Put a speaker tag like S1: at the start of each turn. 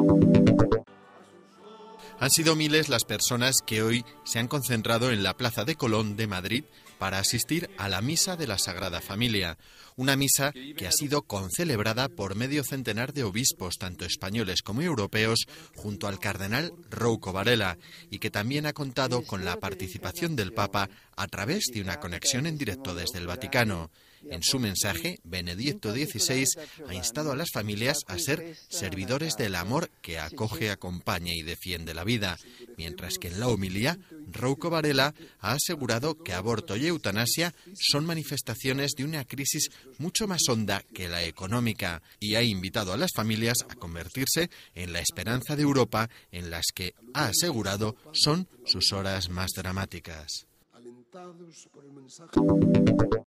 S1: Han sido miles las personas que hoy se han concentrado en la Plaza de Colón de Madrid para asistir a la Misa de la Sagrada Familia, una misa que ha sido concelebrada por medio centenar de obispos, tanto españoles como europeos, junto al cardenal Rouco Varela, y que también ha contado con la participación del Papa a través de una conexión en directo desde el Vaticano. En su mensaje, Benedicto XVI ha instado a las familias a ser servidores del amor que acoge, acompaña y defiende la vida, mientras que en la homilía, Rouco Varela ha asegurado que aborto y eutanasia son manifestaciones de una crisis mucho más honda que la económica, y ha invitado a las familias a convertirse en la esperanza de Europa, en las que, ha asegurado, son sus horas más dramáticas.